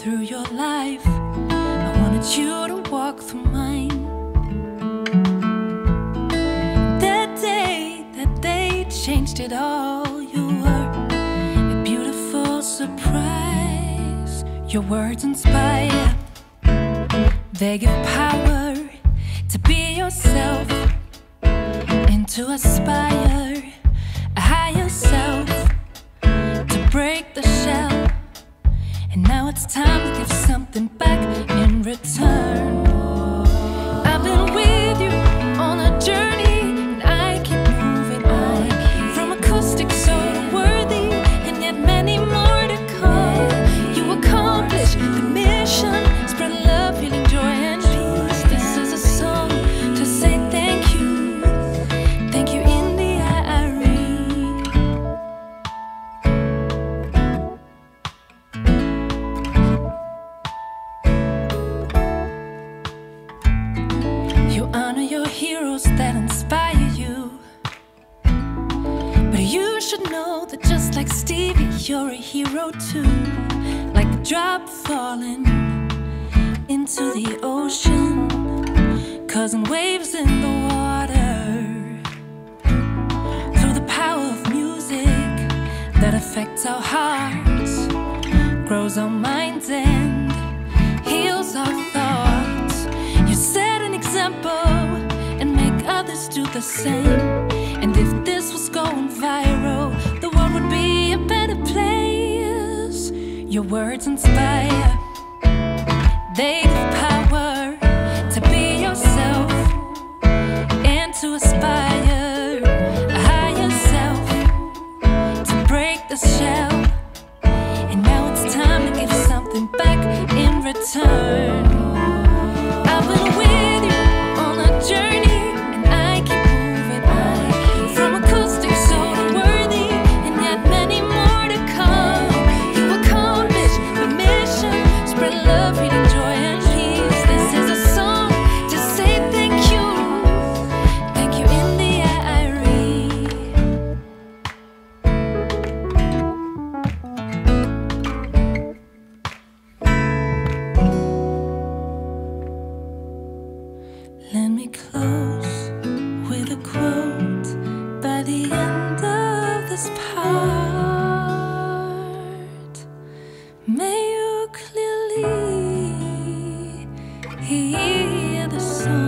through your life. I wanted you to walk through mine. That day changed it all. You were a beautiful surprise. Your words inspire, they give power to be yourself and to aspire a higher self, to break the shell. And now it's time to give something back in return. I've been with you on a journey, and I keep moving on. From acoustic so worthy, and yet many more to come. You accomplished the mission, spread love, healing, joy, and peace. This is a song to say thank you. Thank you, India Arie. You honor your heroes that inspire you, but you should know that just like Stevie, you're a hero too. Like a drop falling into the ocean, causing waves in the water. Through the power of music that affects our hearts, grows our minds and heals our thoughts. You set an example and make others do the same. And if this was going viral, the world would be a better place. Your words inspire, they give power to be yourself and to aspire a higher self, to break the shell. And now it's time to give something back in return. I've been with you on a journey, and I keep moving on. From acoustic so worthy, and yet many more to come. You accomplished the mission, spread love, healing, joy, and peace. This is a song to say thank you. Thank you, India Arie. Let me close with a quote by the end of this part. May you clearly hear the song.